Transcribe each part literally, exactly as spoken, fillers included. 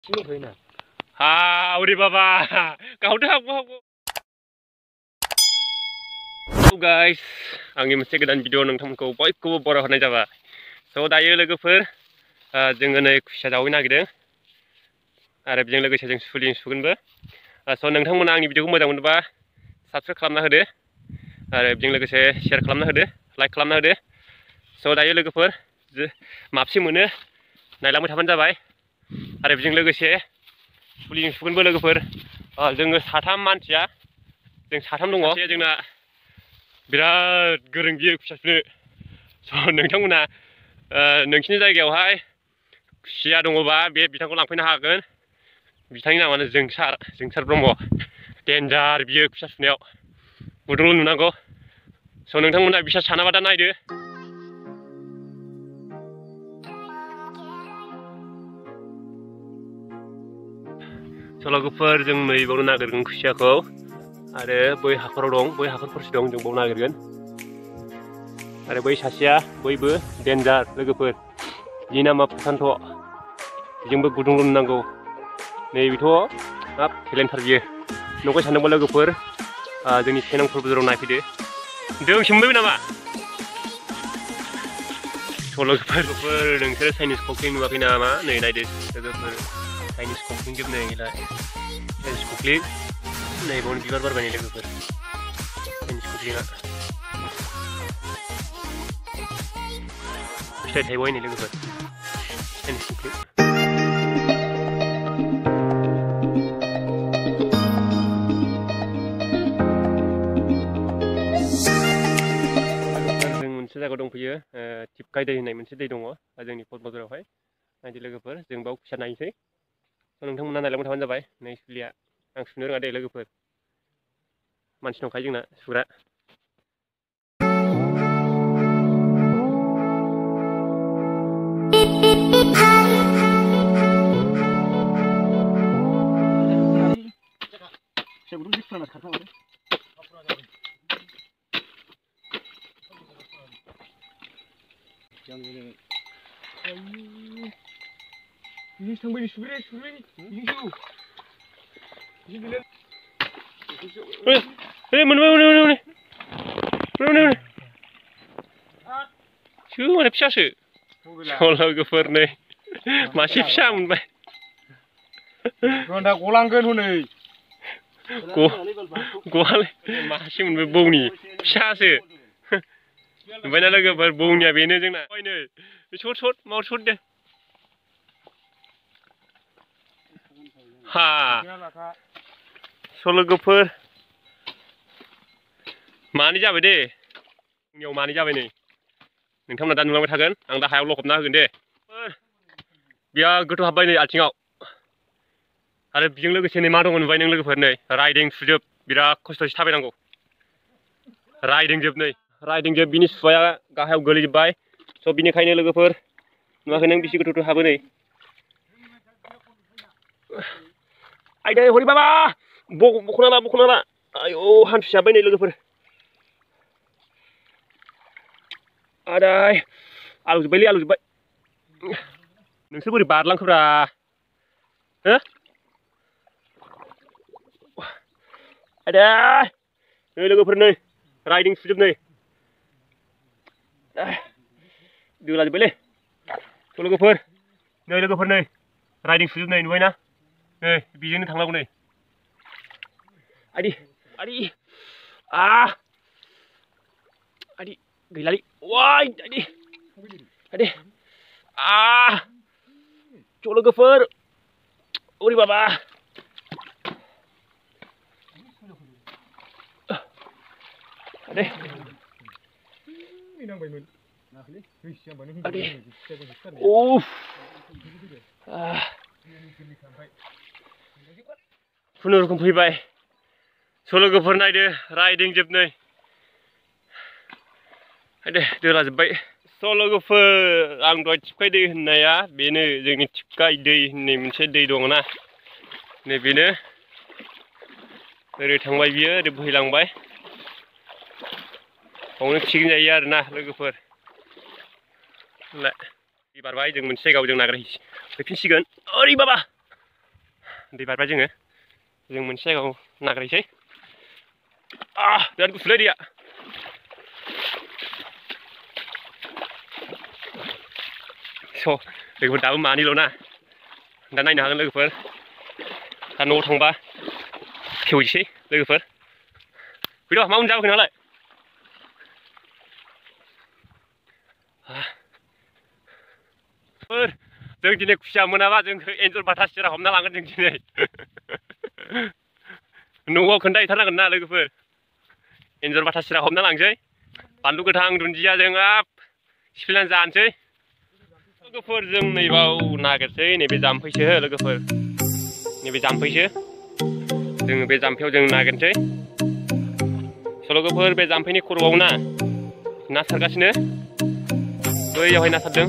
Ha, udah baba, kau dah aku aku. So guys, आंनि मोनसे गोदान भिडिअ नोंथांमोनखौ बयखौबो बराय हरनाय जाबाय। So दायो लोगोफोर जोङो नै खुसिया जावैनो नागिरदों आरो बेजों लोगोसे जों सुलिं सुगोनबो। So नोंथांमोना आंनि भिडिअखौ मोजां मोनोबा साबस्क्राइब खालामना होदो आरो बेजों लोगोसे शेयार खालामना होदो, लाइक खालामना होदो। So दायो लोगोफोर माबसे मोनो नायलांबाय थाबानो जाबाय आरो बेजों लोगोसे सुलिं सुगोनबो लोगोफोर। जोङो साथाम मानसिया जों साथाम दङ। जोंना बिराद गोरों बियो खुसिया सुनो। स' नोंथांमोना नोंसिनि जायगायावहाय खुसिया दङबा बे बिथांखौ लांफैनो हागोन। बिथांनि नामानो जोंसार जोंसार ब्रह्म। डेन्जार बियो खुसिया सुनायाव, गुदुंल' नुनांगौ। स' नोंथांमोना बिसास सानाबा दा नायदो। स' लोगोफोर जों नै बावनो नागिरगोन खुसियाखौ आरो बै हाखराव दं, बै हाखरफोरसो दं, जों बाव नागिरगोन। आरो बै सासेया बयबो डेन्जार लोगोफोर, बिनि नामा प्रसान्त। बेजोंबो गुदुंल' नुनांगौ। नैबेथ' हाब टेलेन्टथार बियो। नंखाय सानदोंबा लोगोफोर जोंनि से नं फुटबलाराव नायफैदो। दोंसे मोनबायबो नामा? स' लोगोफोर नोंसोरो चाइनिस ककलिं नुवाखै नामा? नै नायदो लोगोफोर, चाइनिस ककलिं जोब नै चाइनिस ककलिं। नै बावनो बिबार बारबाय नै लोगोफोर, चाइनिस ककलिंआ फिथाइ थाइबाय नै लोगोफोर, चाइनिस ककलिं। जों मोनसे जायगायाव दंफैयो, टिपकाय दै होननाय मोनसे दै दङ जोंनि क'क्राझारावहाय। नायदो लोगोफोर, जों बाव खुसिया नायनोसै। नोंथांमोना नायलांबाय थाबानो जाबाय। नै सुलिया, आं सुनो रोङा दे लोगोफोर, मानसि दंखायो जोंना सुग्रा। Ini sampai di suri, suri, ini tu. Ini bila. Eh, eh, mana, mana, mana, mana, mana, mana. Cuma mana pisah se? Kalau gofur ni, masih pisah munbai. Kau dah golangkan hu ni. Go, goal, masih munbai bau ni, pisah se. Munbai nak gofur bau ni abis ni jengna. Kau ni, short, short, mau short deh. Ha, स' लोगोफोर मानि जाबाय दे, जोंनियाव मानि जाबाय नै, नोंथांमोना दा नुलांबाय थागोन। आं दा हायाव लखबना होगोन दे। बिराद गोथौ हाबबाय नै आथिङाव। आरो बेजों लोगोसे नै मा दङ नुबाय नों लोगोफोर, नै राइदिं सुजोब, बिराद खस्थ'सो थाबायनांगौ। राइदिं जोब नै, राइदिं जोब, बिनि सुवाया गाहायाव गोलैजोब्बाय। स' बिनिखायनो लोगोफोर नुवाखै नों बिसि गोथौ हाबो नै। आयदै हरि बाबा, बख'ना ला, बख'ना ला। आयौ हान्थु जाबाय नै लोगोफोर। आदाय आलौजोब्बायलै, आलौजोब्बाय। नोंसोर बोरै बारलांखोब्रा, हो? आयदै नै लोगोफोर, नै राइदिं सुजोब नै। दोलाजोब्बायलै। स' लोगोफोर, नै लोगोफोर, नै राइदिं सुजोब नै, नुबायना? नै बेजोंनो थांनांगौ नै। आदि, आदि, आ, आदि, गैलालै, वाय, आदि, आदि, आ, ज' लोगोफोर, ओरै बाबा, आदि, आदि, उफ, खुनुरुखुम फैबाय। स' लोगोफोर नायदो, राइदिं जोब नै। आयदै दोलाजोब्बाय। स' लोगोफोर, आं दहाय टिपकाय दै होननाया बेनो, जोंनि टिपकाय दै होननाय मोनसे दै दङना, नै बेनो। ओरै थांबाय बियो, ओरै बोहैलांबाय। बावनो पिकनिक जायो आरोना लोगोफोर। दै बारबाय, जों मोनसे जायगायाव जों नागिरहैफिनसिगोन। ओरै बाबा, दै बारबाय जोङो जों मोनसे जायगायाव नागिरसै ah बिराद गुसुलै दैया स' लोगोफोर दाबो मानैल' ना दा नायनो हागोन लोगोफोर दा न'आव थांबा खेवहैसै लोगोफोर फैद' मा मोनजाबोखै नोंहालाय जों दिनै खुसिया मोनाबा जोंखौ एन्जर बाथा सिरा हमना लांगोन जों दिनै न'आव खोन्थाहैथारनांगोन ना लोगोफोर एन्जर बाथा सिरा हमना लांसै बानलु गोथां दुन्दियाजों हाब सिफ्लेनानै जानोसै लोगोफोर जों नैबाव नागिरसै नैबे जाम्फैसो लोगोफोर नैबे जाम्फैसो जों बे जाम्फैयाव जों नागिरसै स' लोगोफोर बे जाम्फैनि खर'आव ना ना सारगासिनो बैयावहाय ना सारदों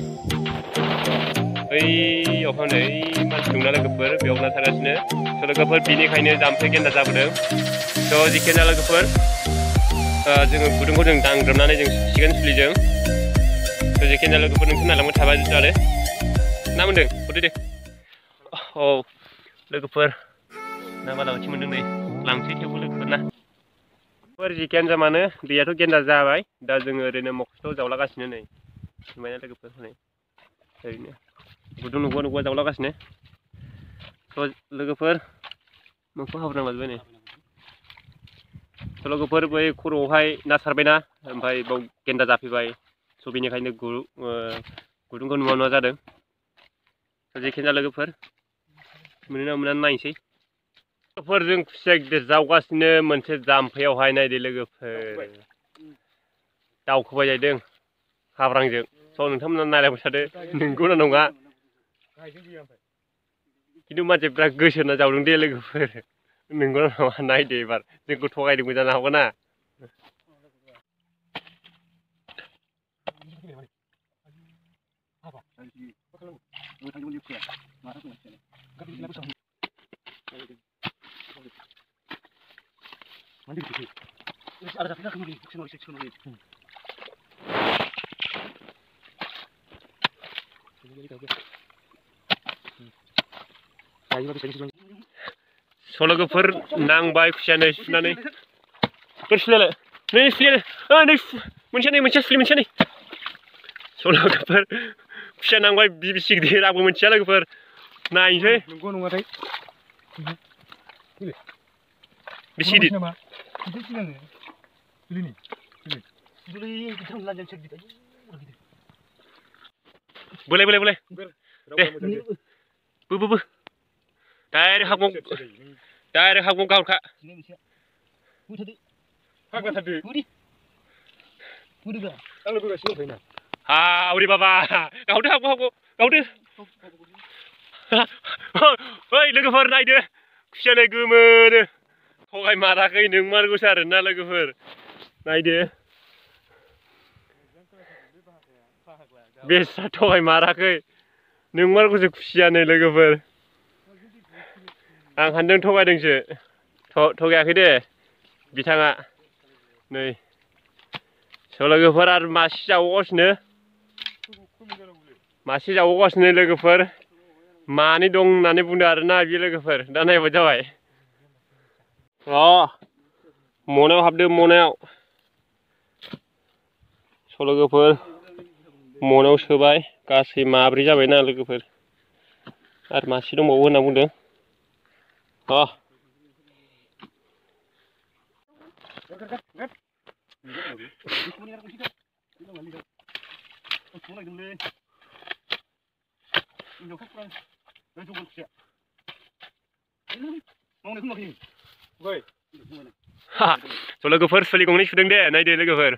बैयावहाय नै मानसि दंना लोगोफोर बेयाव ना सारगासिनो स' लोगोफोर बिनिखायनो जाम्फै गेन्दा जाबोदों स' जिखियानो जा लोगोफोर जोङो गुदुंखौ जों दांग्रोमनानै जों सुसिगोन सुलिजों स' जिखियानो जा लोगोफोर नोंसोर नायलांबाय थाबाय आरो ना मोन्दों हरदो दे औ लोगोफोर ना बालाबाथि मोन्दों नै लांसै थेवबो लोगोफोर ना जिखियानो जा मानो दैयाथ' गेन्दा जाबाय दा जोङो ओरैनो मखस्थ' जावलागासिनो नै नुबायना लोगोफोर हनै ओरैनो गुदुं नुगौबा नुगौबा जावलागासिनो थ' लोगोफोर मोखां हाब्रांलाजोब्बाय नै थ' लोगोफोर बै खर'आवहाय ना सारबायना ओमफ्राय बाव गेन्दा जाफैबाय स' बेनिखायनो गुदुंखौ नुवा नुवा जादों जेखियानो जा लोगोफोर मोनो ना मोना नायनोसै लोगोफोर जों खुसिया गिदिर जावगासिनो मोनसे जाम्फैयावहाय नायदो लोगोफोर दावखोबाय जाहैदों हाब्रांजों स' नोंथांमोना नायलांबाय थादो नंगौना नङा खिन्थु मानसिफ्रा गोसो होना जावदों दे लोगोफोर नंगौना नङा नायदो एबार जोंखौ थगायदोंबो जानो हागौ ना स' लोगोफोर नांबाय खुसियानो सुनानै सुलियालाय नै सुलियालाय नै मोनसे नै मोनसे सुलि मोनसे नै स' लोगोफोर खुसिया नांबाय बिसि गिदिर आंबो मोनथिया लोगोफोर नायनोसै नंगौ नङाथाय बेसे गिदिर बोलाय बोलाय बोलाय दे बो बो बो डाइरेक्ट हागुं डाइरेक्ट हागुं गाहरखा हावरे बाबा गावदो हागु हागु गावदो ओइ लोगोफोर नायदो खुसियानो गोमोनो थगाय माराखै नोंमारगौसो आरोना लोगोफोर नायदो बेसा थगाय माराखै नोंमारगौसो खुसियानो लोगोफोर आं सान्दों थगायदोंसो थगायाखै दे बिथाङा नै स' लोगोफोर आरो मासे जाबावगासिनो मासे जाबावगासिनो लोगोफोर मानै दं होननानै बुंदों आरोना बे लोगोफोर दा नायबाय जाबाय अ मनायाव हाबदो मनायाव स' लोगोफोर मनायाव सोबाय गासै माब्रै जाबायना लोगोफोर आरो मासे दंबावो होनना बुंदों अ स' लोगोफोर सुलि गंनै सुदों दे नायदो लोगोफोर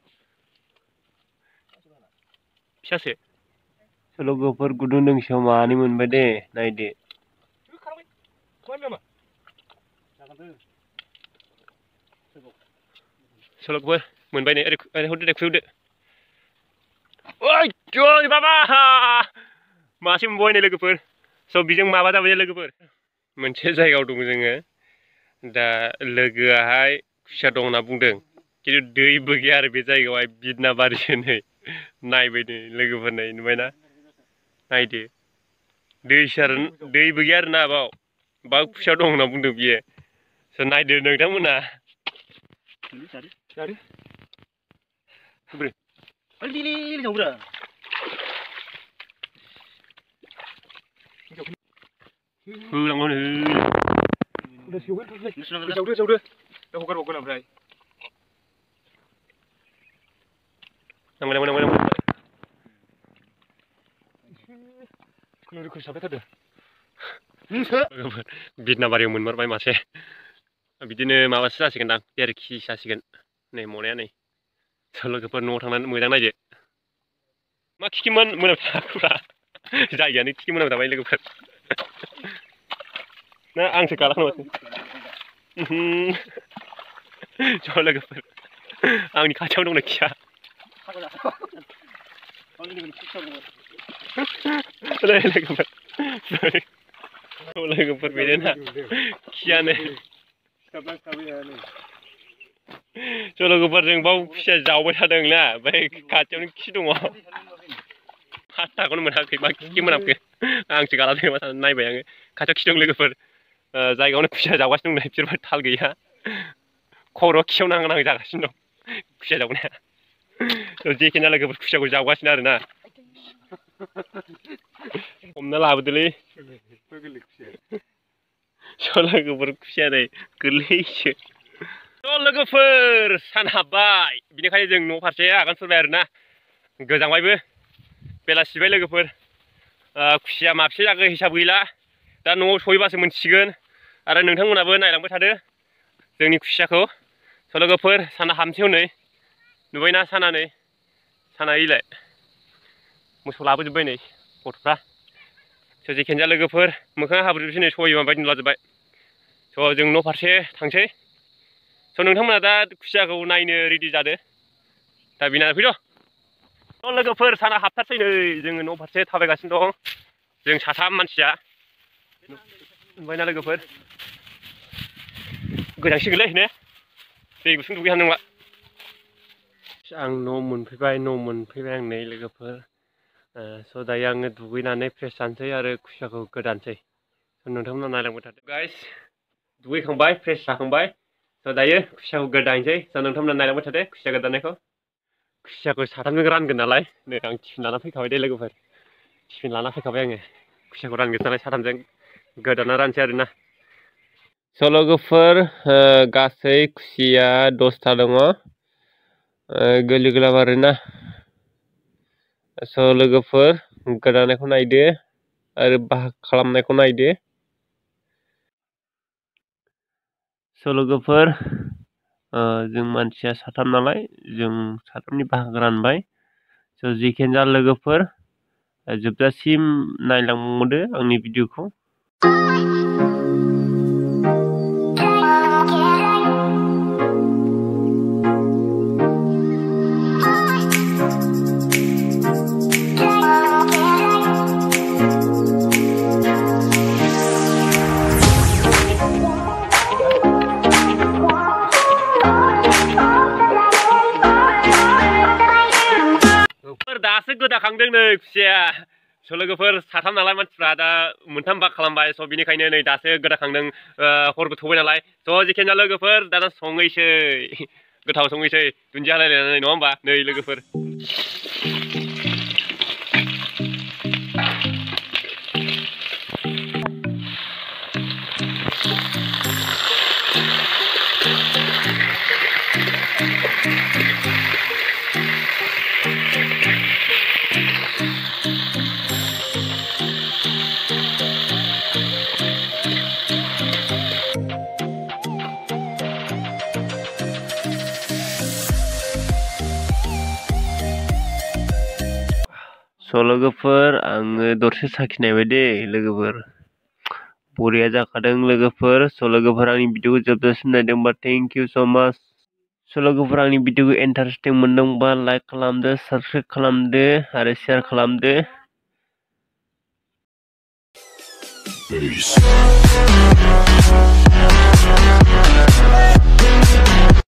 फिसासो स' लोगोफोर गुदुं दोंसेयाव मानै मोनबाय दे नायदो स' लोगोफोर मोनबाय नै ओरै ओरै हरदो दे खुबैहरदो ओइ ओइ बाबा मासे मोनबावबाय नै लोगोफोर स' बेजों माबा जाबाय लोगोफोर मोनसे जायगायाव दं जोङो दा लोगोआहाय खुसिया दं होनना बुंदों खिन्थु दैबो गैया आरो बे जायगायावहाय बिदना बारिसो नै नायबाय नै लोगोफोर नुबायना नायदो दैसो आरो दैबो गैया आरोना बाव बा खुसिया दं होनना बुंदों बियो सो नायदो नोंथांमोना cari cari beri ali li li jauh dah hư lắm luôn udah siu kan jauh deh jauh deh dah hukar hukar nak berai nang mana mana mana mana kalau dia kerja apa tu बिदना बारियाव मोनमारबाय मासे बिदिनो माबासो जासिगोनदां देर केजि जासिगोन नै मनाया नै लोगोफोर न'आव थांनानै मोजां नायदो मा खिखिमोन मोनायाव थाखुरा जायगायानो खिखि मोनायाव थाबाय लोगोफोर ना आंसो गालांनो ज' लोगोफोर आंनि खाथियाव दंना खिया लोगोफोर लोगोफोर बेनोना खियानो ज' लोगोफोर जों बाव खुसिया जावबाय थादोंना ओमफ्राय खाथियावनो खि दङ फात्ताखौनो मोनाखै मा खि मोनामखो आंसो गालांदों मा साननानै नायबाय आङो खाथियाव खि दं लोगोफोर जायगायावनो खुसिया जावगासिनो दं बिसोरबो थाल गैया खर'आव खियाव नांहां नांहां जागासिनो दं खुसिया जावनाया जेखेना लोगोफोर खुसियाखौ जावगासिनो आरोना हमना लाबोदोलै ज' लोगोफोर खुसिया नै गोरलैसो ज' लोगोफोर सान हाबबाय बिनिखायनो जों न' फारसे आगान सुरबाय आरोना गोजांबायबो बेलासिबाय लोगोफोर खुसिया माबसे जागोन हिसाब गैला दा न'आव सहैबासो मोनसिगोन आरो नोंथांमोनाबो नायलांबाय थादो जोंनि खुसियाखौ ज' लोगोफोर साना हाबनोसै हनै नुबायना साना नै साना इलाय मोसौ लाबोजोब्बाय नै गथ'फ्रा स' जेखियानो जा लोगोफोर मोखाङा हाब्रुजोबसै नै सबाय बिमा बायदि नुलाजोब्बाय स' जों न' फारसे थांसै स' नोंथांमोना दा खुसियाखौ नायनो रेडि जादो दा बिना फैद' स' लोगोफोर साना हाबथारसै नै जोङो न' फारसे थाबायगासिनो दं जों साथाम मानसिया नुबायना लोगोफोर गोजांसिगोनलै ने दै गुसुं दुगैहां नंला आं न' मोनफैबाय न' मोनफैबाय आं नै लोगोफोर स' दायो आङो दुगैनानै फ्रेस जानोसै आरो खुसियाखौ गोदानोसै स' नोंथांमोना नायलांबाय थादो गाइस दुगैखांबाय फ्रेस जाखांबाय स' दायो खुसियाखौ गोदानोसै स' नोंथांमोना नायलांबाय थादो खुसिया गोदानायखौ खुसियाखौ साथामजों रानगोन नालाय नै आं टिफिन लाना फैखाबाय दे लोगोफोर टिफिन लाना फैखाबाय आङो खुसियाखौ रानगोन नालाय साथामजों गोदाना रानसै आरोना स' लोगोफोर गासै खुसिया दसथा दङ गोरलै गोरलाम आरोना स' लोगोफोर गोदानायखौ नायदो आरो बाहाग खालामनायखौ नायदो स' लोगोफोर जों मानसिया साथाम नालाय जों साथामनि बाहागो रानबाय स' जेखियानो जा लोगोफोर जोबजासिम नायलांदो आंनि भिडिअखौ दासो गोदाखांदों नै खुसिया स' लोगोफोर साथाम नालाय मानसिफ्रा दा मोनथाम बाग खालामबाय स' बिनिखायनो नै दासो गोदाखांदों हरबो थौबाय नालाय स' जेखियानो जा लोगोफोर दाना संहैसै गोथाव संहैसै दुन्दिया लायलायनानै नङा होमबा नै लोगोफोर स' लोगोफोर आङो दरसे साखिनायबाय दे लोगोफोर बरिया जाखादों लोगोफोर स' लोगोफोर आंनि भिडिअखौ जोबजासिम नायदोंबा थेंक इउ स' माच स' लोगोफोर आंनि भिडिअखौ इन्टारेस्टिं मोनदोंबा लाइक खालामदो साबस्क्राइब खालामदो आरो शेयार खालामदो Peace.